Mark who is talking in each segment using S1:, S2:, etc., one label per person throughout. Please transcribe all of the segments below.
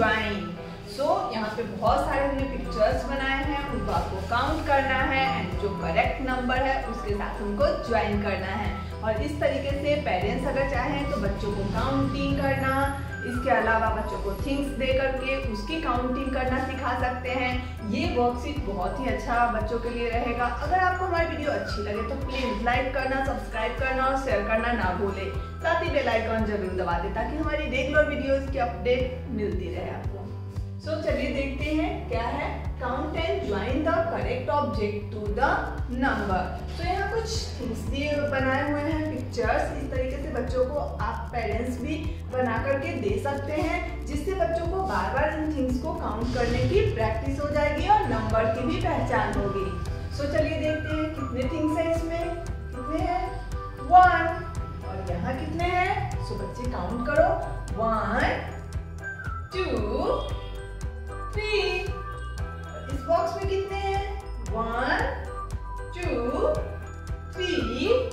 S1: Join. यहाँ पे बहुत सारे हमने पिक्चर्स बनाए हैं, उनको आपको काउंट करना है एंड जो करेक्ट नंबर है उसके साथ उनको ज्वाइन करना है। और इस तरीके से पेरेंट्स अगर चाहें तो बच्चों को काउंटिंग करना, इसके अलावा बच्चों को थिंग्स दे करके उसकी काउंटिंग करना सिखा सकते हैं। ये वर्कशीट बहुत ही अच्छा बच्चों के लिए रहेगा। अगर आपको हमारी वीडियो अच्छी लगे तो प्लीज़ लाइक करना, सब्सक्राइब करना और शेयर करना ना भूलें। साथ ही बेल आइकन जरूर दबा दें ताकि हमारी रेगुलर वीडियोस की अपडेट मिलती रहे आपको। चलिए देखते हैं क्या है। Count and join the correct object to the number. यहाँ कुछ थिंग्स दिए बनाए हुए हैं पिक्चर्स। इस तरीके से बच्चों को आप पेरेंट्स भी बना करके दे सकते हैं, जिससे बच्चों को बार बार इन थिंग्स को काउंट करने की प्रैक्टिस हो जाएगी और नंबर की भी पहचान होगी। चलिए देखते हैं कितने थिंग्स हैं इसमें। कितने हैं? 1। और यहाँ कितने हैं? बच्चे काउंट करो। 1 2 3। इस बॉक्स में कितने हैं? 1 2 3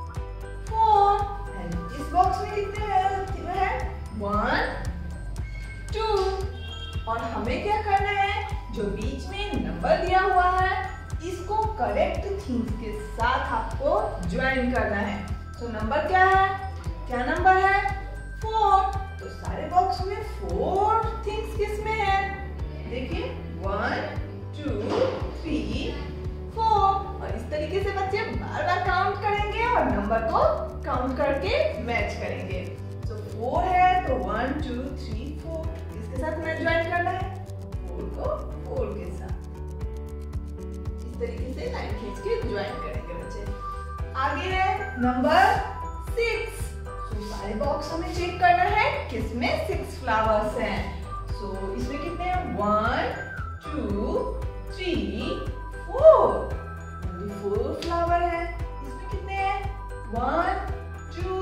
S1: 4। एंड इस बॉक्स में कितने हैं? 1 2। और हमें क्या करना है? जो बीच में नंबर दिया हुआ है इसको करेक्ट थिंग्स के साथ आपको ज्वाइन करना है। नंबर क्या है? क्या नंबर है? 4। तो सारे बॉक्स में 4 थिंग्स किसमें है? देखिए 1 2 3 4। और इस तरीके से बच्चे बार बार काउंट करेंगे और नंबर को काउंट करके मैच करेंगे। 4 है तो 1 2 3 4 किसके साथ मैच ज्वाइन करना है? 4 को 4 के साथ। इस तरीके से लाइन खींच के ज्वाइन करेंगे बच्चे। आगे है नंबर 6। सारे बॉक्स हमें चेक करना है किसमें 6 फ्लावर्स हैं। इसमें कितने हैं? 1 2 3 4। 4 फ्लावर है। इसमें कितने हैं? 1 2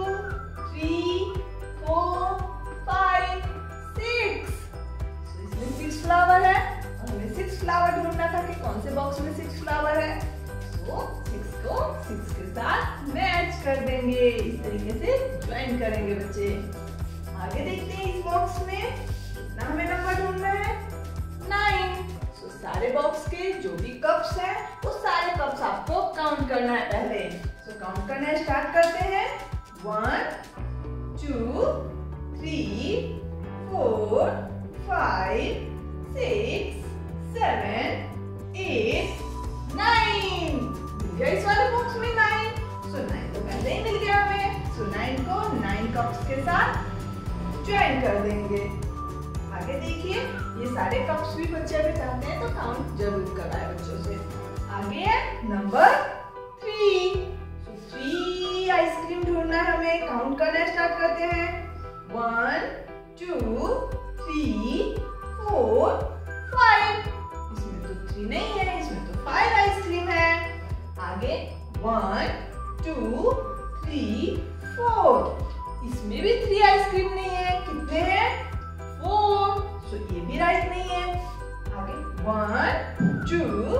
S1: 3 4 5 6। इसमें 6 फ्लावर है और हमें 6 फ्लावर ढूंढना था कि कौन से बॉक्स में 6 फ्लावर है। 6 को 6 के साथ मैच कर देंगे। इस तरीके से ज्वाइन करेंगे बच्चे। आगे देखते हैं इस बॉक्स में कितना हमें नंबर ढूंढना है। 9। सारे बॉक्स के जो भी कप्स हैं वो सारे कप्स आपको काउंट करना है पहले। काउंट करना स्टार्ट करते हैं। 1 2 3 4 5 6 7 8 9। इस वाले बॉक्स में 9। 9 तो पहले ही मिल गया हमें। 9 को 9 कप्स के साथ ज्वाइन कर देंगे। आगे देखिए ये सारे कप्स भी बच्चे अगर चाहते हैं तो काउंट जरूर कराए बच्चों से। आगे है नंबर 3। 3 आइसक्रीम ढूंढना है हमें। काउंट करना स्टार्ट करते हैं। 1 2 3 4 5। इसमें तो 3 नहीं है, इसमें तो 5 आइसक्रीम है। आगे 1 2 3 4। इसमें भी 3 आइसक्रीम नहीं है। कितने हैं? 4। ये भी राइट नहीं है। आगे 1 2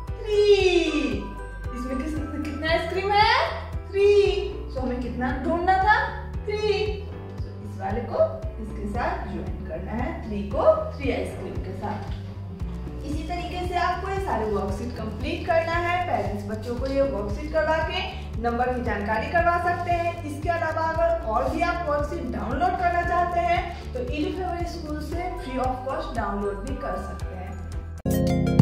S1: 3। इसमें कितना आइसक्रीम है? 3। हमें कितना ढूंढना था? 3। इस वाले को इसके साथ ज्वाइन करना है। 3 को 3 आइसक्रीम के साथ। इसी तरीके से आपको ये सारे वर्कशीट कंप्लीट करना है। पेरेंट्स बच्चों को ये वर्कशीट करवा के नंबर की जानकारी करवा सकते हैं। इसके अलावा अगर और भी आप वर्कशीट डाउनलोड करना चाहते हैं तो ईडी फेवर स्कूल से फ्री ऑफ कॉस्ट डाउनलोड भी कर सकते हैं।